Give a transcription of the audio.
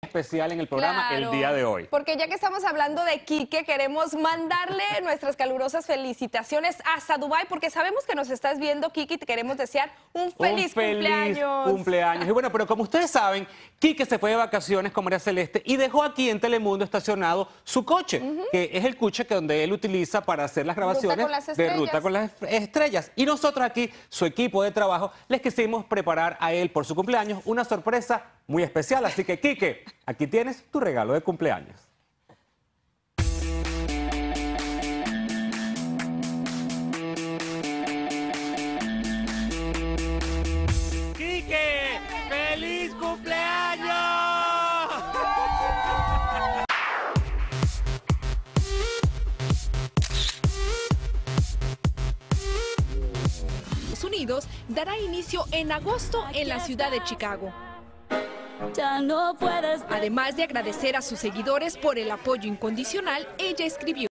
especial en el programa el día de hoy. Porque ya que estamos hablando de Quique, queremos mandarle nuestras calurosas felicitaciones hasta Dubái, porque sabemos que nos estás viendo, Quique, y te queremos desear un feliz cumpleaños. Y bueno, pero como ustedes saben, Quique se fue de vacaciones con María Celeste y dejó aquí en Telemundo estacionado su coche, que es el coche que donde él utiliza para hacer las grabaciones de Ruta con las Estrellas. Y nosotros aquí, su equipo de trabajo, les quisimos preparar a él por su cumpleaños una sorpresa muy especial. Así que, Quique, aquí tienes tu regalo de cumpleaños. ¡Quique! ¡Feliz cumpleaños! Unidos dará inicio en agosto en la ciudad de Chicago. Además de agradecer a sus seguidores por el apoyo incondicional, ella escribió: